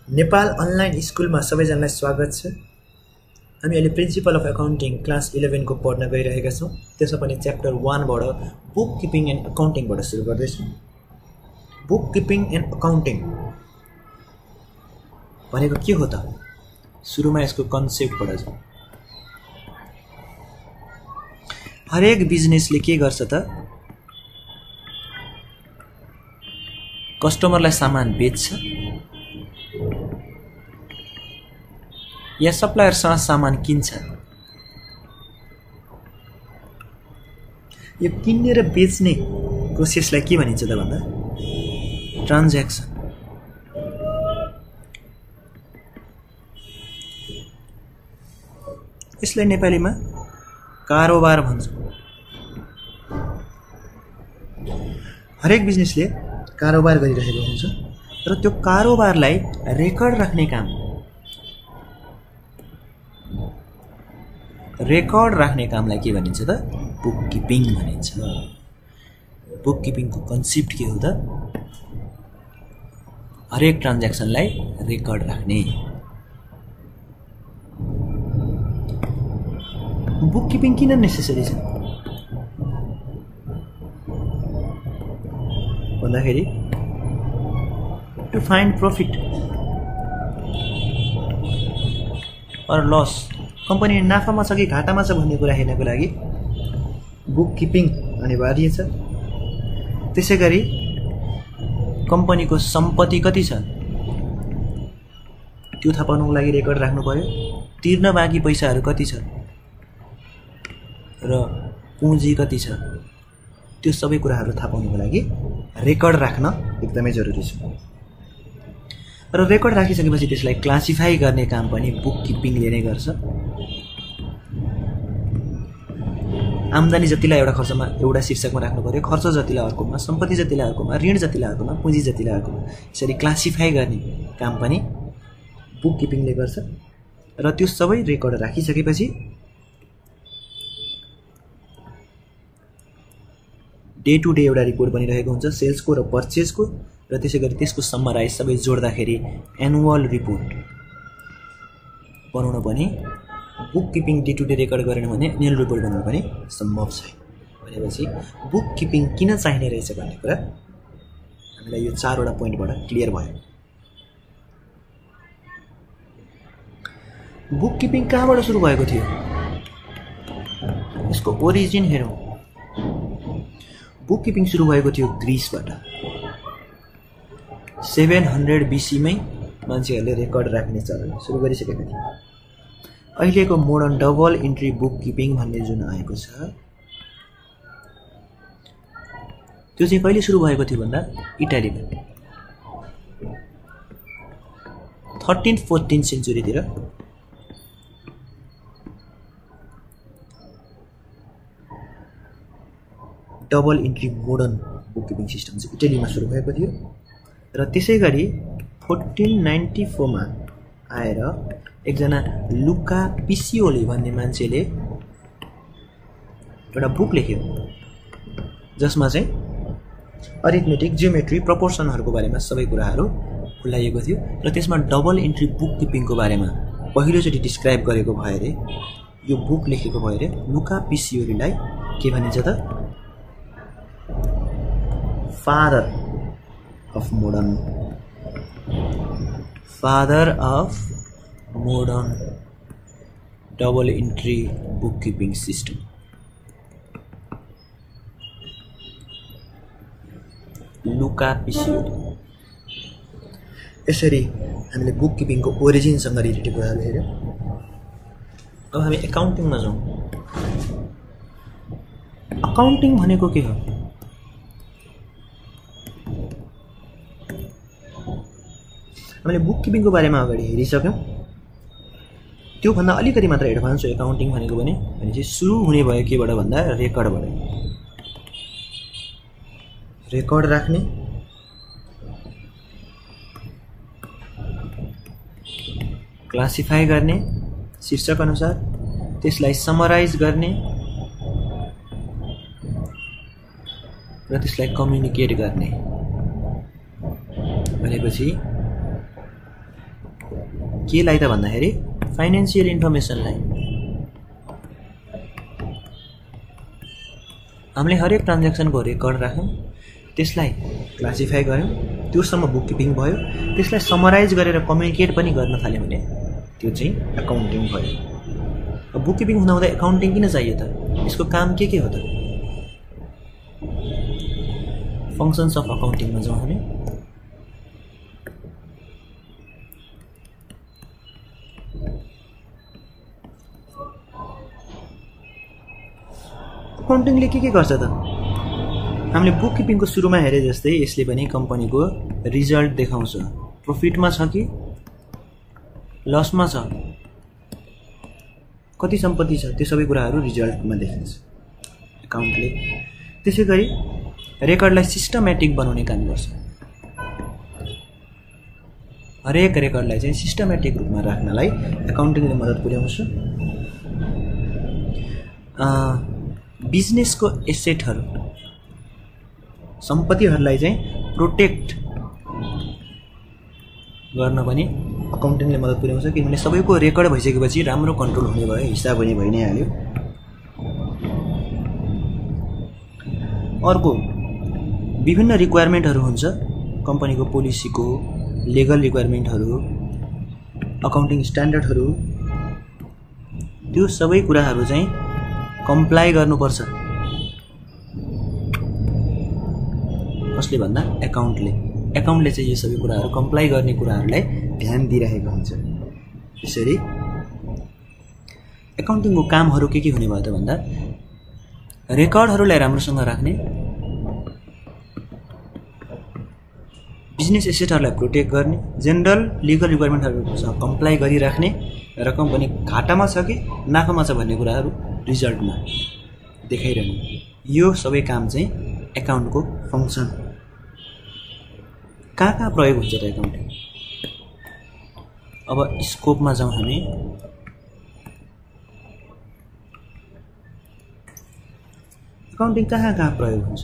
Nepal online स्कुलमा सबैजनालाई स्वागत छ। हामी अहिले प्रिन्सिपल अफ एकाउन्टिङ क्लास 11 को पढ्न गइरहेका छौँ। त्यसमा पनि च्याप्टर 1 बाट बुक किपिङ एन्ड अकाउन्टिङबाट सुरु गर्दैछौँ। बुक किपिङ एन्ड अकाउन्टिङ भनेको के हो त? सुरुमा यसको कन्सेप्टबाट जाउँ। हरेक बिजनेसले के गर्छ त? कस्टमरलाई सामान बेच्छ या सप्लायरसँग सामान किन्छ। यो किन्ने र बेच्ने प्रोसेसलाई के भनिन्छ त भन्दा ट्रान्ज्याक्सन। यसलाई नेपालीमा कारोबार भन्छ। हरेक बिजनेसले कारोबार गरिरहेको हुन्छ र त्यो कारोबारलाई रेकर्ड राख्ने काम, रेकर्ड राख्ने कामलाई के भनिन्छ त? बुक किपिङ भनिन्छ। बुक किपिङको कन्सेप्ट के हो त? हरेक ट्रान्ज्याक्सनलाई रेकर्ड राख्ने। बुक किपिङ किन नेसेसरी छ भन्दाखेरि to find profit or loss, company नाफामा छ कि घाटामा छ भन्ने कुरा हेर्नको लागि बुक किपिङ अनिवार्य छ। त्यसै गरी कम्पनीको सम्पत्ति कति छ त्यो थाहा पाउनको लागि रेकर्ड राख्नु पर्यो। तिर्न बाँकी पैसाहरू कति छ र पुँजी कति छ त्यो सबै कुराहरू थाहा पाउनको लागि रेकर्ड राख्न एकदमै जरुरी छ। र रेकर्ड राखिसकेपछि त्यसलाई क्लासिफाई गर्ने काम पनि बुक किपिङले नै गर्छ। आम्दानी जतिलाई एउटा खर्चमा एउटा शीर्षकमा राख्नु पर्यो, खर्च जतिलाई अर्कोमा, सम्पत्ति जतिलाई अर्कोमा, ऋण जतिलाई अर्कोमा, पुँजी जतिलाई अर्कोमा, यसरी क्लासिफाई गर्ने काम पनि बुक किपिङले गर्छ। र त्यो सबै रेकर्ड राखिसकेपछि डे टु डे एउटा रिपोर्ट बनिरहेको हुन्छ सेल्सको र पर्चेजको, र त्यसै गरी त्यसको समराइज सबै जोड्दाखेरि एनुअल रिपोर्ट बनाउन पनि book keeping day to day record गरेन भने एनुअल रिपोर्ट बनाउन पनि सम्भव छैन। भनेपछि बुक किपिङ किन चाहिने रहेछ भन्ने कुरा हामीलाई यो 4वटा पोइन्टबाट क्लियर भयो। बुक किपिङ कहाँबाट सुरु भएको थियो? यसको ओरिजिन हेरौँ। बुक किपिङ सुरु भएको थियो ग्रिसबाट। 700 BC मै मान्छेहरूले रेकर्ड राख्ने चलन सुरु गरिसकेका थिए। अहिलेको modern double entry book keeping भन्ने जुन आएको छ त्यो चाहिँ कहिले सुरु भएको थियो भन्दा इटालीमा 13-14 सेन्चुरीतिर double entry modern book keeping system चाहिँ इटालीमा सुरु भएको थियो। र त्यसै गरी 1494 मा आएर एकजना लुका पिसियोली भन्ने मान्छेले एउटा बुक लेख्यो जसमा चाहिँ अरिथमेटिक, जियोमेट्री, प्रपोर्सनहरूको बारेमा सबै कुराहरू खुलाइएको थियो। र त्यसमा डबल इन्ट्री बुक किपिङको बारेमा पहिलोचोटि डिस्क्राइब गरेको भयो अरे, यो बुक लेखेको भयो अरे। लुका पिसियोलीलाई के भनिन्छ त? Father of modern double entry book keeping system. Luca Pacioli. यसरी हामीले बुक किपिङको ओरिजिनसँग रिलेटेड कुराहरू हेऱ्यौँ। अब हामी एकाउन्टिङमा जाउँ। अकाउन्टिङ भनेको के हो? हामीले बुक किपिङको बारेमा अगाडि हेरिसक्यौँ। त्योभन्दा अलिकति मात्र एडभान्स हो एकाउन्टिङ भनेको पनि। भनेपछि सुरु हुने भयो केबाट भन्दा रेकर्डबाट। रेकर्ड राख्ने, क्लासिफाई गर्ने शीर्षक अनुसार, त्यसलाई समराइज गर्ने र त्यसलाई कम्युनिकेट गर्ने। भनेपछि केलाई त भन्दाखेरि फाइनेन्शियल इन्फर्मेसनलाई हामीले हरेक ट्रान्ज्याक्सनको रेकर्ड राख्यौँ, त्यसलाई क्लासिफाई गऱ्यौँ, त्योसम्म बुक किपिङ भयो, त्यसलाई समराइज गरेर कम्युनिकेट पनि गर्न थाल्यौँ भने त्यो चाहिँ एकाउन्टिङ भयो। अब बुक किपिङ हुँदा एकाउन्टिङ किन चाहियो त? यसको काम के हो त? फङ्सन्स अफ अकाउन्टिङमा जाउँ हामी। अकाउन्टिङले के गर्छ त? हामीले बुक किपिङको सुरुमा हेरे जस्तै यसले पनि कम्पनीको रिजल्ट देखाउँछ, प्रफिटमा छ कि लसमा छ, कति सम्पत्ति छ, त्यो सबै कुराहरू रिजल्टमा देखिन्छ एकाउन्टले। त्यसै गरी रेकर्डलाई सिस्टमेटिक बनाउने काम गर्छ। हरेक रेकर्डलाई चाहिँ सिस्टमेटिक रूपमा राख्नलाई एकाउन्टिङले मद्दत पुर्याउँछ। बिजनेसको एसेटहरू, सम्पत्तिहरूलाई चाहिँ प्रोटेक्ट गर्न पनि अकाउन्टिङले मद्दत पुर्याउँछ, किनभने सबैको रेकर्ड भइसकेपछि राम्रो कन्ट्रोल हुने भयो, हिसाब हुने भइ नै हाल्यो। अर्को विभिन्न रिक्वायरमेन्टहरू हुन्छ कम्पनीको, पोलिसीको लिगल रिक्वायरमेन्टहरू, अकाउन्टिङ स्ट्यान्डर्डहरू, त्यो सबै कुराहरू चाहिँ कम्प्लाई गर्नुपर्छ। कसले भन्दा? एकाउन्टले चाहिँ यो सबै कुराहरू कम्प्लाई गर्ने कुराहरूलाई ध्यान दिइरहेको हुन्छ। त्यसरी एकाउन्टिङको कामहरू के हुने भयो त भन्दा रेकर्डहरूलाई राम्रोसँग राख्ने, बिजनेस एसेटहरूलाई प्रोटेक्ट गर्ने, जेनरल लिगल रिक्वायरमेन्टहरूसँग कम्प्लाई गरिराख्ने र कम्पनी घाटामा छ कि नाफामा छ भन्ने कुराहरू रिजल्टमा देखाइरहने, यो सबै काम चाहिँ एकाउन्टको फङ्सन। कहाँ प्रयोग हुन्छ त एकाउन्टिङ? अब स्कोपमा जाउँ हामी। एकाउन्टिङ कहाँ प्रयोग हुन्छ?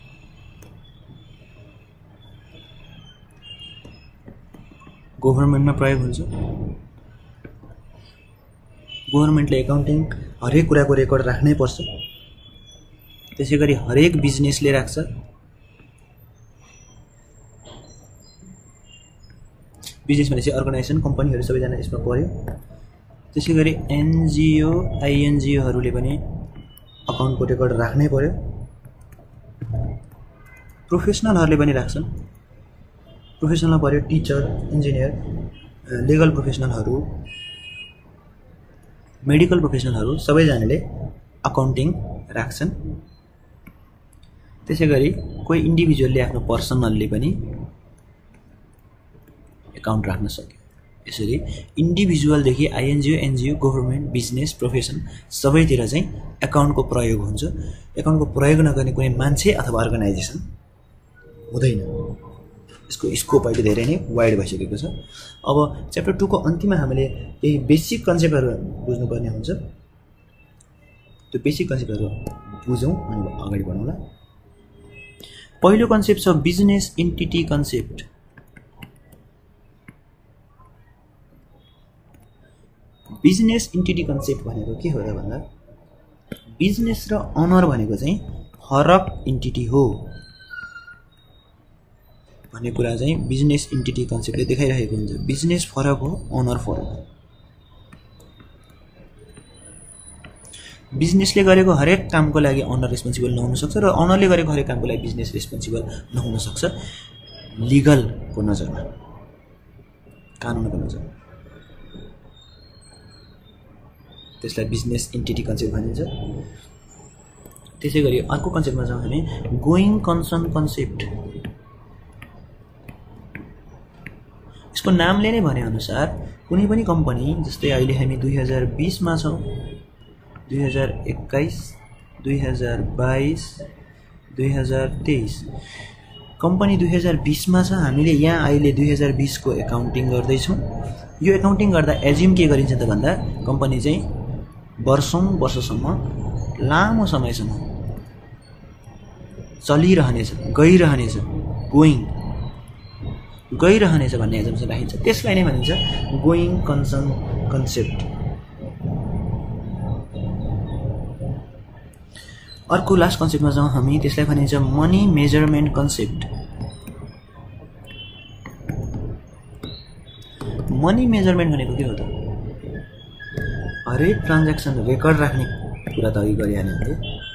गभर्नमेन्टमा प्रयोग हुन्छ। गभर्नमेन्टले एकाउन्टिङ हरेक कुराको रेकर्ड राख्नै पर्छ। त्यसै गरी हरेक बिजनेसले राख्छ। बिजनेस भनेपछि अर्गनाइजेसन, कम्पनीहरू सबैजना यसमा पर्यो। त्यसै गरी एनजिओ, आइएनजिओहरूले पनि अकाउन्टको रेकर्ड राख्नै पर्यो। प्रोफेसनलहरूले पनि राख्छन्। प्रोफेसनलमा पर्यो टिचर, इन्जिनियर, लिगल प्रोफेसनलहरू, मेडिकल प्रोफेसनलहरू सबैजनाले अकाउन्टिङ राख्छन्। त्यसै गरी कोही इन्डिभिजुअलले आफ्नो पर्सनलले पनि एकाउन्ट राख्न सक्यो। यसरी इन्डिभिजुअलदेखि INGO, NGO, government, business, profession सबैतिर चाहिँ एकाउन्टको प्रयोग हुन्छ। एकाउन्टको प्रयोग नगर्ने कुनै मान्छे अथवा अर्गनाइजेसन हुँदैन। यसको स्कोप अहिले धेरै नै वाइड भइसकेको छ। अब च्याप्टर 2 को अन्तिममा हामीले केही बेसिक कन्सेप्टहरू बुझ्नुपर्ने हुन्छ। त्यो बेसिक कन्सेप्टहरू बुझौँ अनि अगाडि बढौँला। पहिलो कन्सेप्ट छ business entity concept. Business entity concept भनेको के हो त भन्दा बिजनेस र अनर भनेको चाहिँ फरक इन्टिटी हो भन्ने कुरा चाहिँ बिजनेस इन्टिटी कन्सेप्टले देखाइरहेको हुन्छ। बिजनेस फरक हो, अनर फरक हो। बिजनेसले गरेको हरेक कामको लागि अनर रेस्पोन्सिबल नहुन सक्छ र अनरले गरेको हरेक कामको लागि बिजनेस रेस्पोन्सिबल नहुन सक्छ, लिगलको नजरमा, कानुनको नजरमा। त्यसलाई बिजनेस इन्टिटी कन्सेप्ट भनिन्छ। त्यसै गरी अर्को कन्सेप्टमा जाउँ हामी, गोइङ कन्सर्न कन्सेप्ट। यसको नामले नै भने अनुसार कुनै पनि कम्पनी, जस्तै अहिले हामी 2020 मा छौँ, 2021, 2022, 2023, कम्पनी 2020 मा छ। हामीले यहाँ अहिले 2020 को एकाउन्टिङ गर्दैछौँ। यो एकाउन्टिङ गर्दा एज्युम के गरिन्छ त भन्दा कम्पनी चाहिँ वर्षसम्म, लामो समयसम्म चलिरहनेछ, गइरहनेछ, गोइङ। गइरहनेछ भन्ने एजम्सन राखिन्छ, त्यसलाई नै भनिन्छ गोइङ कन्सर्न कन्सेप्ट। अर्को लास्ट कन्सेप्टमा जाउँ हामी, त्यसलाई भनिन्छ money measurement concept. Money measurement भनेको के हो त? हरेक ट्रान्ज्याक्सन रेकर्ड राख्ने कुरा त अघि गरिहाल्यो।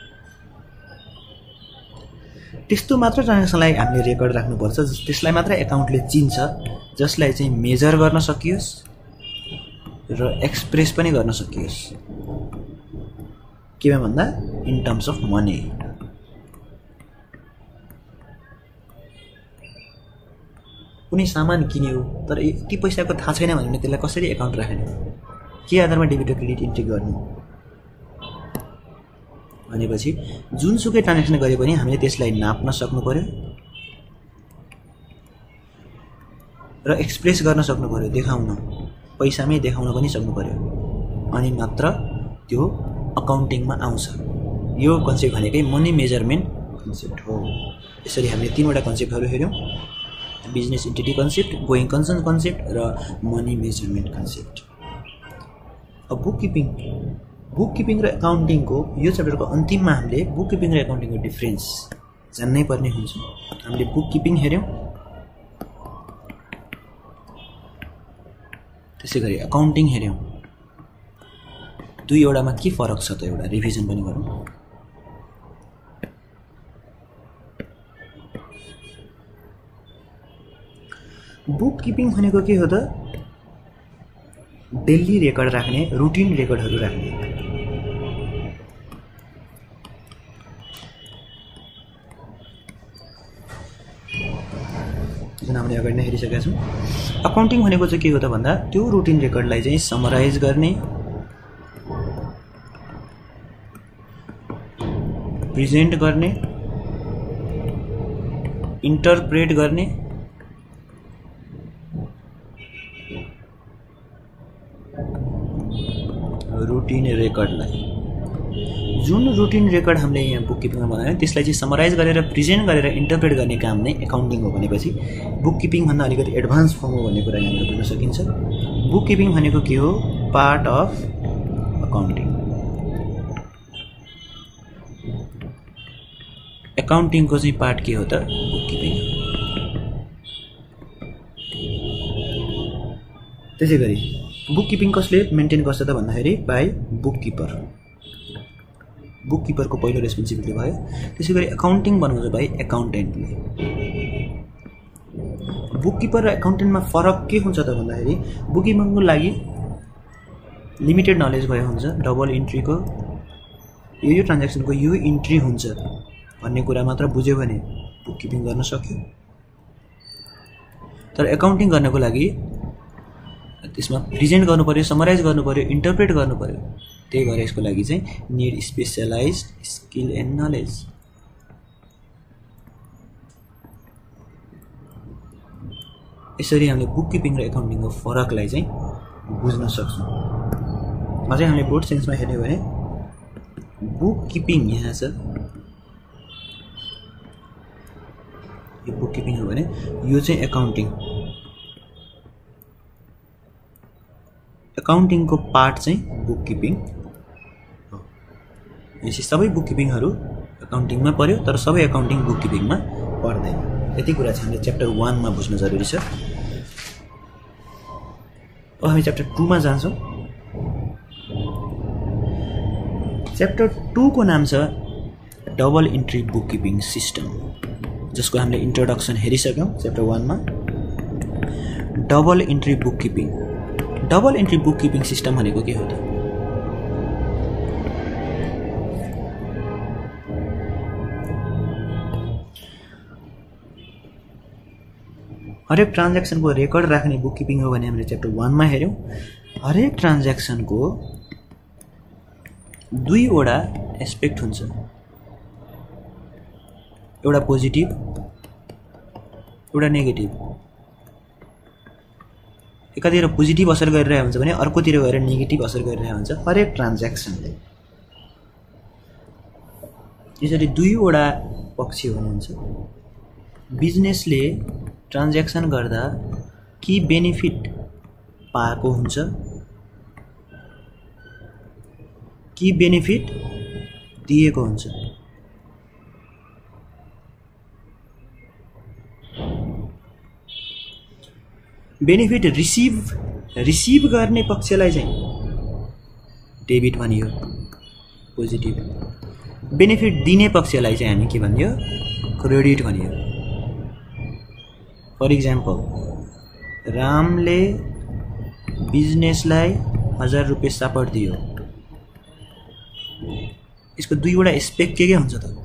त्यस्तो मात्र ट्रान्ज्याक्सनलाई हामीले रेकर्ड राख्नुपर्छ, त्यसलाई मात्र एकाउन्टले चिन्छ, जसलाई चाहिँ मेजर गर्न सकियोस् र एक्सप्रेस पनि गर्न सकियोस्। केमा भन्दा इन टर्म्स अफ मनी। कुनै सामान किन्यो तर यति पैसाको थाहा छैन भने त्यसलाई कसरी एकाउन्ट राख्ने, के आधारमा डेबिट र क्रेडिट इन्ट्री गर्नु भनेपछि जुनसुकै ट्रान्ज्याक्सन गरे पनि हामीले त्यसलाई नाप्न सक्नु पर्यो र एक्सप्रेस गर्न सक्नु पर्यो, देखाउन, पैसामै देखाउन पनि सक्नु पर्यो, अनि मात्र त्यो अकाउन्टिङमा आउँछ। यो कन्सेप्ट भनेकै मनी मेजरमेन्ट कन्सेप्ट हो। यसरी हामीले तीनवटा कन्सेप्टहरू हेर्यौँ, business entity concept, going concern concept र मनी मेजरमेन्ट कन्सेप्ट। अब बुक किपिङ र एकाउन्टिङको यो च्याप्टरको अन्तिममा हामीले बुक किपिङ र एकाउन्टिङको डिफ्रेन्स जान्नै पर्ने हुन्छ। हामीले बुक किपिङ हेर्यौँ, त्यसै गरी एकाउन्टिङ हेर्यौँ। दुईवटामा के फरक छ त एउटा रिभिजन पनि गरौँ। बुक किपिङ भनेको के हो त? डेली रेकर्ड राख्ने, रुटिन रेकर्डहरू राख्ने। जुन हामीले अगाडि नै हेरिसकेका छौँ। अकाउन्टिङ भनेको चाहिँ के हो त भन्दा त्यो रुटिन रेकर्डलाई चाहिँ समराइज गर्ने, प्रेजेन्ट गर्ने, इन्टरप्रेट गर्ने, रुटिन रेकर्डलाई, जुन रुटिन रेकर्ड हामीले यहाँ बुक किपिङमा बनायौँ त्यसलाई चाहिँ समराइज गरेर प्रेजेन्ट गरेर इन्टरप्रेट गर्ने काम नै एकाउन्टिङ हो। भनेपछि बुक किपिङभन्दा अलिकति एडभान्स फर्म हो भन्ने कुरा यहाँनिर बुझ्न सकिन्छ। बुक किपिङ भनेको के हो? Part of accounting. एकाउन्टिङको चाहिँ पार्ट के हो त? Book keeping. त्यसै गरी बुक किपिङ कसले मेन्टेन गर्छ त भन्दाखेरि बाई बुक किपर। बुक किपरको पहिलो रेस्पोन्सिबिलिटी भयो। त्यसै गरी एकाउन्टिङ बनाउँछ बाई एकाउन्टेन्टले। बुक किपर र एकाउन्टेन्टमा फरक के हुन्छ त भन्दाखेरि बुक किपिङको लागि लिमिटेड नलेज भयो हुन्छ, डबल इन्ट्रीको यो ट्रान्ज्याक्सनको यो इन्ट्री हुन्छ भन्ने कुरा मात्र बुझ्यो भने बुक किपिङ गर्न सक्यो। तर एकाउन्टिङ गर्नको लागि त्यसमा प्रेजेन्ट गर्नु पर्यो, समराइज गर्नु पर्यो, इन्टरप्रेट गर्नु पर्यो। त्यही भएर यसको लागि चाहिँ need specialised skill and knowledge. यसरी हामीले बुक किपिङ र एकाउन्टिङको फरकलाई चाहिँ बुझ्न सक्छौँ। अझै हामीले ब्रोड सेन्समा हेर्ने भने बुक किपिङ यहाँ छ, यो बुक किपिङ हो भने यो चाहिँ एकाउन्टिङ। एकाउन्टिङको पार्ट चाहिँ बुक किपिङ हो। यसरी सबै बुक किपिङहरू एकाउन्टिङमा पर्यो, तर सबै एकाउन्टिङ बुक किपिङमा पर्दैन। यति कुरा चाहिँ हामीले च्याप्टर 1 मा बुझ्न जरुरी छ। अब हामी च्याप्टर 2 मा जान्छौँ। च्याप्टर 2 को नाम छ double entry book keeping system, जसको हामीले इन्ट्रोडक्सन हेरिसक्यौँ च्याप्टर 1 मा। Double entry book keeping, double entry book keeping system भनेको के हो त? हरेक ट्रान्ज्याक्सनको रेकर्ड राख्ने बुक किपिङ हो भने हामीले च्याप्टर 1 मा हेर्यौँ। हरेक ट्रान्ज्याक्सनको दुईवटा एस्पेक्ट हुन्छ, एउटा पोजिटिभ एउटा नेगेटिभ। एकातिर पोजिटिभ असर गरिरहेको हुन्छ भने अर्कोतिर गएर नेगेटिभ असर गरिरहेको हुन्छ हरेक ट्रान्ज्याक्सनले। यसरी दुईवटा पक्ष हुनुहुन्छ। बिजनेसले ट्रान्ज्याक्सन गर्दा कि बेनिफिट पाएको हुन्छ कि बेनिफिट दिएको हुन्छ। बेनिफिट रिसिभ गर्ने पक्षलाई चाहिँ डेबिट भनियो, पोजिटिभ। बेनिफिट दिने पक्षलाई चाहिँ हामी के भनियो, क्रेडिट भनियो। फर इक्जाम्पल, रामले बिजनेसलाई 1000 रुपियाँ सपोर्ट दियो। यसको दुईवटा एस्पेक्ट के हुन्छ त?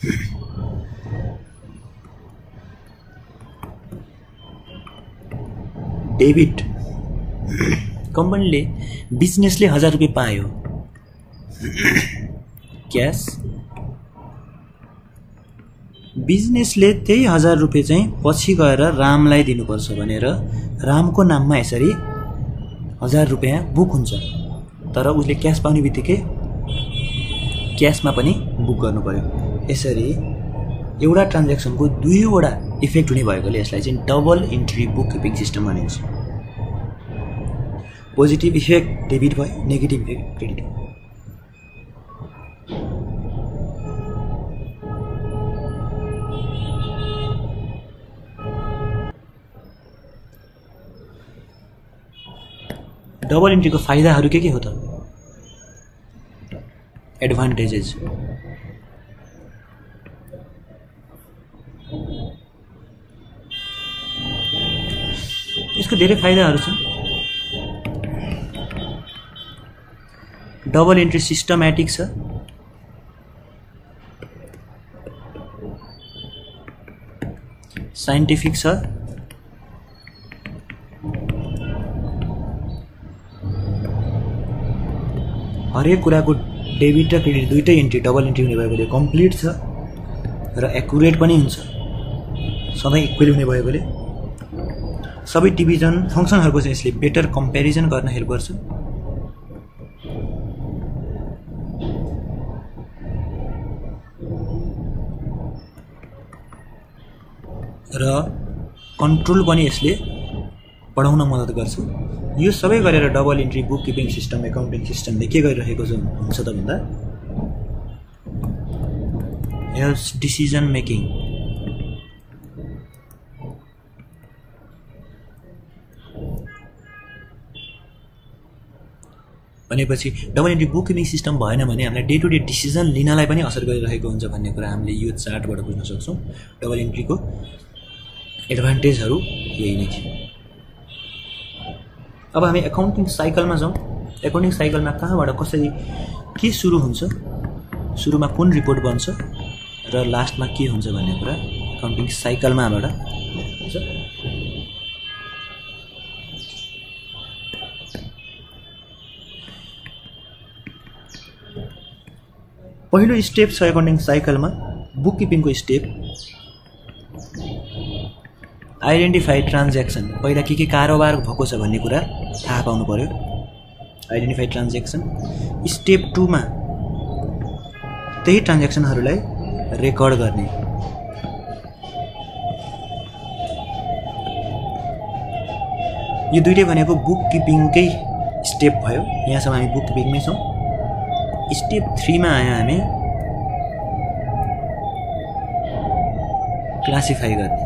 डेबिट, कम्पनीले बिजनेसले 1000 रुपियाँ पायो क्यास, बिजनेसले त्यही 1000 रुपियाँ चाहिँ पछि गएर रामलाई दिनुपर्छ भनेर रामको नाममा यसरी 1000 रुपियाँ बुक हुन्छ। तर उसले क्यास पाउने बित्तिकै क्यासमा पनि बुक गर्नु पर्यो। यसरी एउटा ट्रान्ज्याक्सनको दुईवटा इफेक्ट हुने भएकोले यसलाई चाहिँ double entry book keeping system भनिन्छ। पोजिटिभ इफेक्ट डेबिट भयो, नेगेटिभ इफेक्ट क्रेडिट भयो। डबल इन्ट्रीको फाइदाहरू के हो त? एडभान्टेजेस, यसको धेरै फाइदाहरू छन्। डबल इन्ट्री सिस्टमेटिक छ, साइन्टिफिक छ, हरेक कुराको डेबिट र क्रेडिट दुईटै इन्ट्री डबल इन्ट्री हुने भएकोले कम्प्लिट छ र एकुरेट पनि हुन्छ, सधैँ इक्वली हुने भएकोले सबै डिभिजन फङ्सनहरूको चाहिँ यसले बेटर कम्पेरिजन गर्न हेल्प गर्छ। र कन्ट्रोल पनि यसले बढाउन मद्दत गर्छ। यो सबै गरेर double entry book keeping system, accounting सिस्टमले के गरिरहेको हुन्छ त भन्दा हेल्प्स डिसिजन मेकिङ। भनेपछि double entry book keeping system भएन भने हामीलाई डे टु डे डिसिजन लिनलाई पनि असर गरिरहेको हुन्छ भन्ने कुरा हामीले यो चार्टबाट बुझ्न सक्छौँ। डबल इन्ट्रीको एडभान्टेजहरू यही नै थियो। अब हामी एकाउन्टिङ साइकलमा जाउँ। एकाउन्टिङ साइकलमा कहाँबाट कसरी के सुरु हुन्छ, सुरुमा कुन रिपोर्ट बन्छ र लास्टमा के हुन्छ भन्ने कुरा एकाउन्टिङ साइकलमाबाट हुन्छ। पहिलो स्टेप छ एकाउन्टिङ साइकलमा बुक किपिङको स्टेप, आइडेन्टिफाई ट्रान्ज्याक्सन। पहिला के कारोबार भएको छ भन्ने कुरा थाहा पाउनु पर्यो, आइडेन्टिफाई ट्रान्ज्याक्सन। स्टेप 2 मा त्यही ट्रान्ज्याक्सनहरूलाई रेकर्ड गर्ने। यो दुईटै भनेको बुक किपिङकै स्टेप भयो। यहाँसम्म हामी बुक किपिङमै छौँ। स्टेप 3 मा आयो हामी क्लासिफाई गर्ने।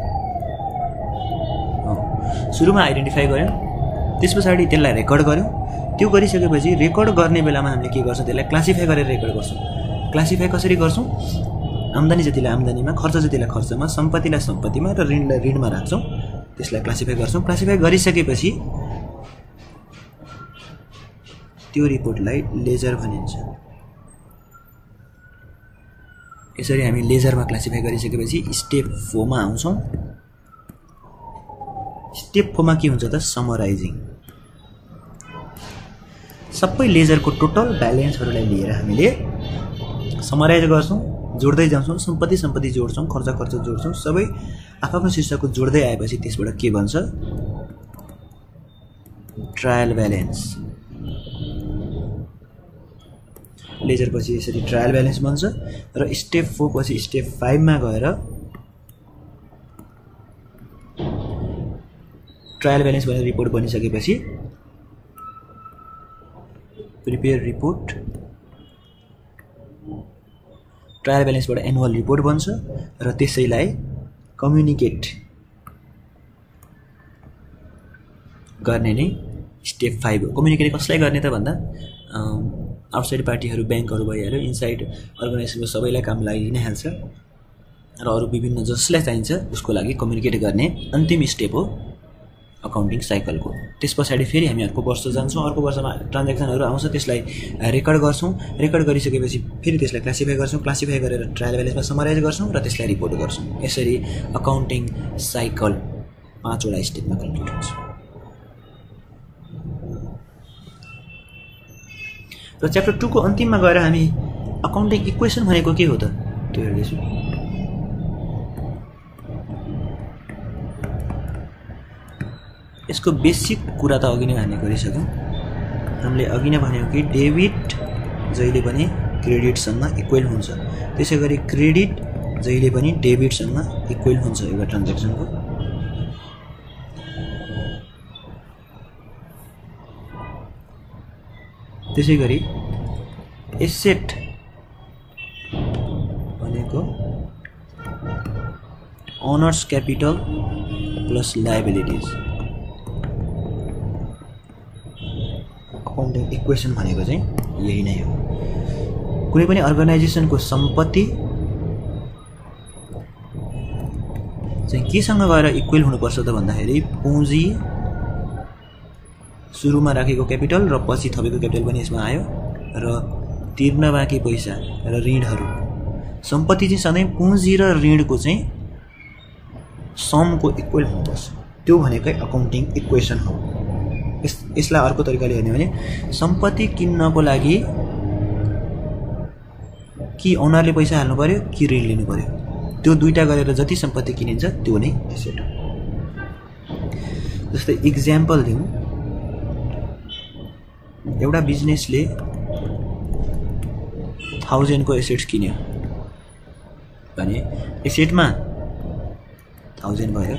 सुरुमा आइडेन्टिफाई गऱ्यौँ, त्यस पछाडि त्यसलाई रेकर्ड गऱ्यौँ। त्यो गरिसकेपछि रेकर्ड गर्ने बेलामा हामीले के गर्छौँ, त्यसलाई क्लासिफाई गरेर रेकर्ड गर्छौँ। क्लासिफाई कसरी गर्छौँ, आम्दानी जतिलाई आम्दानीमा, खर्च जतिलाई खर्चमा, सम्पत्तिलाई सम्पत्तिमा र ऋणलाई ऋणमा राख्छौँ। त्यसलाई क्लासिफाई गर्छौँ। क्लासिफाई गरिसकेपछि त्यो रिपोर्टलाई लेजर भनिन्छ। यसरी हामी लेजरमा क्लासिफाई गरिसकेपछि स्टेप 4 मा आउँछौँ। स्टेप 4 मा के हुन्छ त, समराइजिङ। सबै लेजरको टोटल ब्यालेन्सहरूलाई लिएर हामीले समराइज गर्छौँ, जोड्दै जान्छौँ। सम्पत्ति जोड्छौँ, खर्च जोड्छौँ, सबै आफ्नो शीर्षकको जोड्दै आएपछि त्यसबाट के बन्छ, ट्रायल ब्यालेन्स। लेजर पछि यसरी ट्रायल ब्यालेन्स बन्छ र स्टेप 4 पछि स्टेप 5 मा गएर ट्रायल ब्यालेन्स भनेर रिपोर्ट बनिसकेपछि प्रिपेयर रिपोर्ट, ट्रायल ब्यालेन्सबाट एनुअल रिपोर्ट बन्छ र त्यसैलाई कम्युनिकेट गर्ने नै स्टेप 5 हो। कम्युनिकेट कसलाई गर्ने त भन्दा आउटसाइड पार्टीहरू, ब्याङ्कहरू भइहाल्यो, इनसाइड अर्गनाइजेसनको सबैलाई काम लागि नै हाल्छ र अरू विभिन्न जसलाई चाहिन्छ उसको लागि कम्युनिकेट गर्ने अन्तिम स्टेप हो अकाउन्टिङ साइकलको। त्यस पछाडि फेरि हामी अर्को वर्ष जान्छौँ, अर्को वर्षमा ट्रान्ज्याक्सनहरू आउँछ, त्यसलाई रेकर्ड गर्छौँ, रेकर्ड गरिसकेपछि फेरि त्यसलाई क्लासिफाई गर्छौँ, क्लासिफाई गरेर ट्रायल ब्यालेन्समा समराइज गर्छौँ र त्यसलाई रिपोर्ट गर्छौँ। यसरी अकाउन्टिङ साइकल 5 वटा स्टेपमा कम्प्लिट हुन्छ। र च्याप्टर 2 को अन्तिममा गएर हामी अकाउन्टिङ इक्वेसन भनेको के हो त त्यो हेर्दैछौँ। यसको बेसिक कुरा त अघि नै हामी गरिसक्यौँ। हामीले अघि नै भन्यौँ कि डेबिट जहिले पनि क्रेडिटसँग इक्वल हुन्छ, त्यसै गरी क्रेडिट जहिले पनि डेबिटसँग इक्वल हुन्छ एउटा ट्रान्ज्याक्सनको। त्यसै गरी एसेट भनेको owner's capital plus liabilities. Accounting equation भनेको चाहिँ यही नै हो। कुनै पनि अर्गनाइजेसनको सम्पत्ति चाहिँ केसँग गएर इक्वल हुनुपर्छ त भन्दाखेरि पुँजी, सुरुमा राखेको क्यापिटल र पछि थपेको क्यापिटल पनि यसमा आयो, र तिर्न बाँकी पैसा र ऋणहरू। सम्पत्ति चाहिँ सधैँ पुँजी र ऋणको चाहिँ समको इक्वल हुनुपर्छ, त्यो भनेकै अकाउन्टिङ इक्वेसन हो। यसलाई अर्को तरिकाले हेर्ने भने सम्पत्ति किन्नको लागि कि ओनरले पैसा हाल्नु पर्यो कि ऋण लिनु पर्यो, त्यो दुईटा गरेर जति सम्पत्ति किनिन्छ त्यो नै एसेट हो। जस्तै इक्जाम्पल दिउँ, एउटा बिजनेसले 1000 को एसेट्स किन्यो भने एसेटमा 1000 भयो,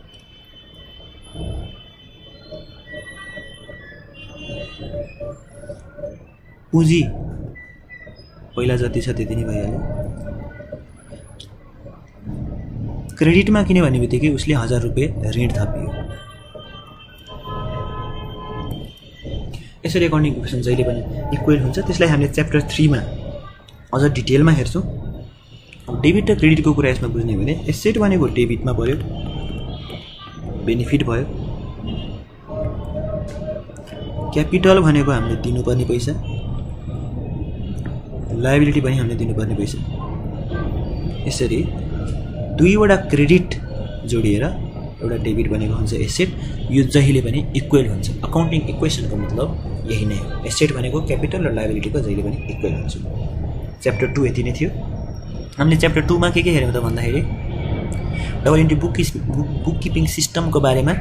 पुँजी पहिला जति छ त्यति नै भइहाल्यो। क्रेडिटमा किन्यो भन्ने बित्तिकै उसले 1000 रुपियाँ ऋण थपियो। यसरी अकाउन्टिङ इक्वेसन जहिले पनि इक्वल हुन्छ। त्यसलाई हामीले च्याप्टर 3 मा अझ डिटेलमा हेर्छौँ। डेबिट र क्रेडिटको कुरा यसमा बुझ्ने भने एसेट भनेको डेबिटमा पर्यो, बेनिफिट भयो। क्यापिटल भनेको हामीले दिनुपर्ने पैसा, लायबिलिटी पनि हामीले दिनुपर्ने पैसा। यसरी दुईवटा क्रेडिट जोडिएर एउटा डेबिट बनेको हुन्छ एसेट। यो जहिले पनि इक्वल हुन्छ। अकाउन्टिङ इक्वेसनको मतलब यही नै हो। एसेट भनेको क्यापिटल र लायबिलिटीको जहिले पनि इक्वल हुन्छ। च्याप्टर 2 यति नै थियो। हामीले च्याप्टर 2 मा के हेर्यौँ त भन्दाखेरि डबल इन्ट्री बुक किपिङ सिस्टमको बारेमा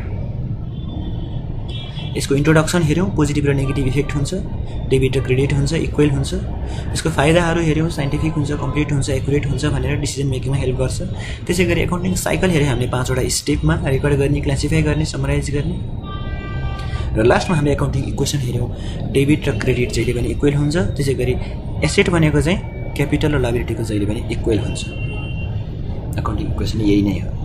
यसको इन्ट्रोडक्सन हेऱ्यौँ। पोजिटिभ र नेगेटिभ इफेक्ट हुन्छ, डेबिट र क्रेडिट हुन्छ, इक्वल हुन्छ। यसको फाइदाहरू हेऱ्यौँ, साइन्टिफिक हुन्छ, कम्प्लिट हुन्छ, एकुरेट हुन्छ भनेर डिसिजन मेकिङमा हेल्प गर्छ। त्यसै गरी एकाउन्टिङ साइकल हेऱ्यौँ हामीले 5 वटा स्टेपमा रेकर्ड गर्ने, क्लासिफाई गर्ने, समराइज गर्ने, र लास्टमा हामीले एकाउन्टिङ इक्वेसन हेऱ्यौँ। डेबिट र क्रेडिट जहिले पनि इक्वल हुन्छ। त्यसै गरी एसेट भनेको चाहिँ क्यापिटल र लायबिलिटीको जहिले पनि इक्वल हुन्छ। अकाउन्टिङ इक्वेसन यही नै हो।